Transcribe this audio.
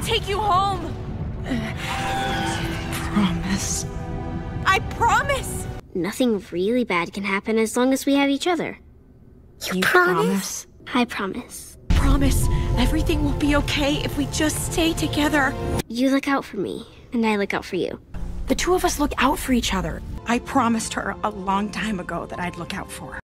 take you home. Promise. I promise. Nothing really bad can happen as long as we have each other. You promise? I promise. Promise everything will be okay if we just stay together. You look out for me, and I look out for you. The two of us look out for each other. I promised her a long time ago that I'd look out for her.